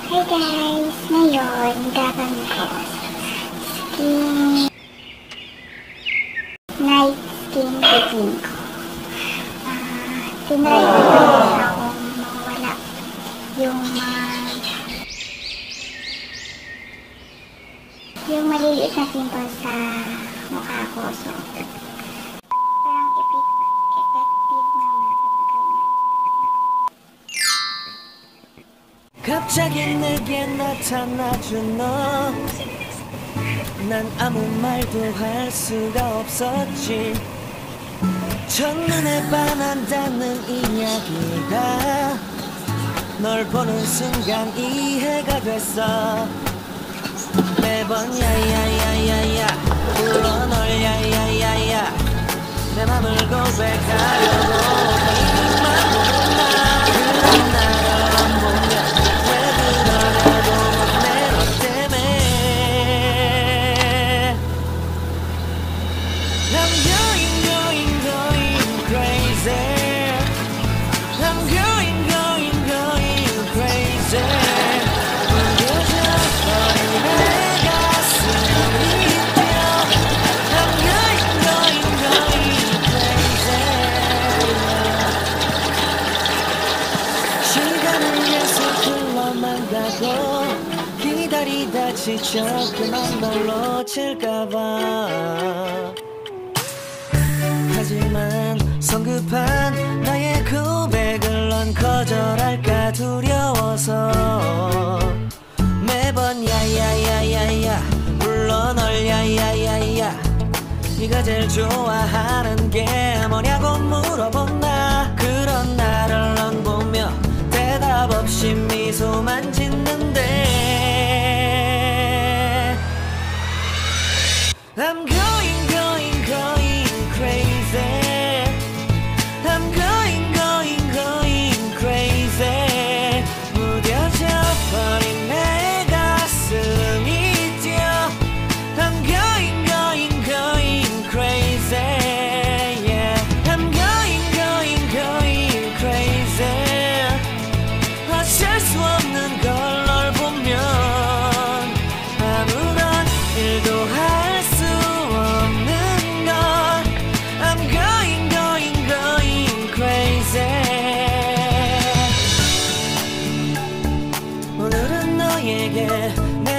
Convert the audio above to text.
Hi guys! Ngayon, gagawin ko skin night skin routine ko. Tinry ko talaga kung mawala yung yung maliliit na pimple sa mukha ko. So, parang effective naman sa 갑자기 내게 나타나준 너, 난 아무 말도 할 수가 없었지. 첫눈에 반한다는 이야기가 널 보는 순간 이해가 됐어. 매번 야야야야야 불러 널 야야야야 내 맘을 고백하려고 이만 보는 나. 그런 나를 보면 왜 그러려고 내 너 때문에 I'm going crazy. I'm going crazy. 무뎌져버린 내 가슴이 뛰어. I'm going crazy. 시간은 계속 흘러만 가고 기다리다 지쳐 그만 널 놓칠까봐. 하지만 성급한 나의 고백을 넌 거절할까 두려워서 매번 야야야야야 불러 널 야야야야 네가 제일 좋아하는 게 뭐냐고 물어본다. 그런 나를 넌 보며 대답 없이 미소만 짓는데 I'm going crazy. I'm going crazy. 무뎌져버린 내 가슴이 뛰어. I'm going crazy. Yeah. I'm going crazy. 어쩔 수 없는 걸 널 보면 아무런 일도 할 수 없는 걸. I'm going crazy. 오늘은 너에게 내